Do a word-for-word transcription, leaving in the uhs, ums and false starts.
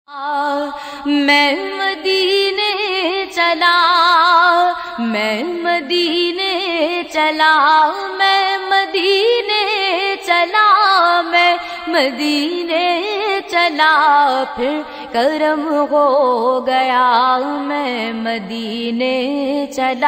मैं मदीने चला, मैं मदीने चला, मैं मदीने चला, मैं मदीने चला, फिर करम हो गया, मैं मदीने चला।